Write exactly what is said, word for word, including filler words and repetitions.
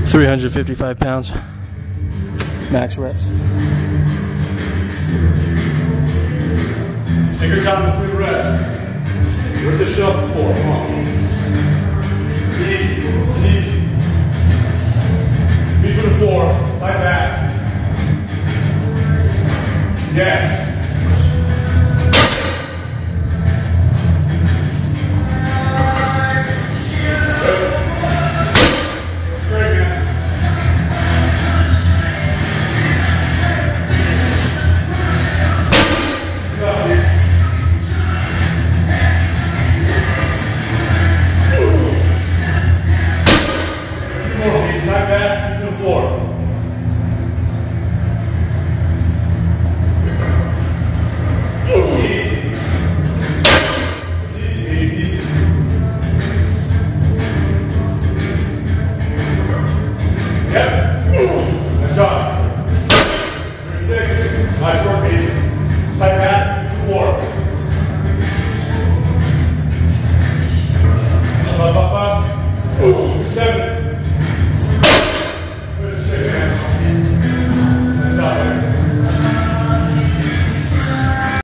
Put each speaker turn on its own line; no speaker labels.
three hundred fifty-five pounds, max reps.
Take your time with three reps. With the shuffle four. Come on. Easy, easy.